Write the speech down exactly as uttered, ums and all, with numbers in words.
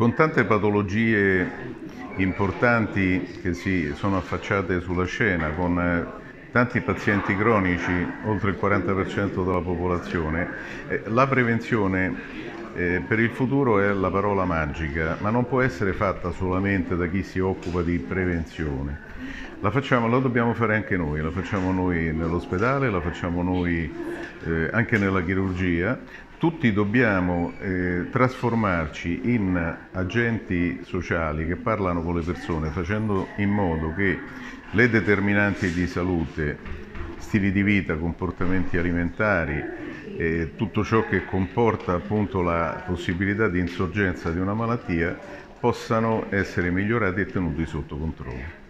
Con tante patologie importanti che si sono affacciate sulla scena, con eh, tanti pazienti cronici, oltre il quaranta per cento della popolazione, eh, la prevenzione eh, per il futuro è la parola magica, ma non può essere fatta solamente da chi si occupa di prevenzione. La facciamo, la dobbiamo fare anche noi, la facciamo noi nell'ospedale, la facciamo noi eh, anche nella chirurgia. Tutti dobbiamo eh, trasformarci in agenti sociali che parlano con le persone, facendo in modo che le determinanti di salute, stili di vita, comportamenti alimentari, eh, tutto ciò che comporta appunto la possibilità di insorgenza di una malattia, possano essere migliorati e tenuti sotto controllo.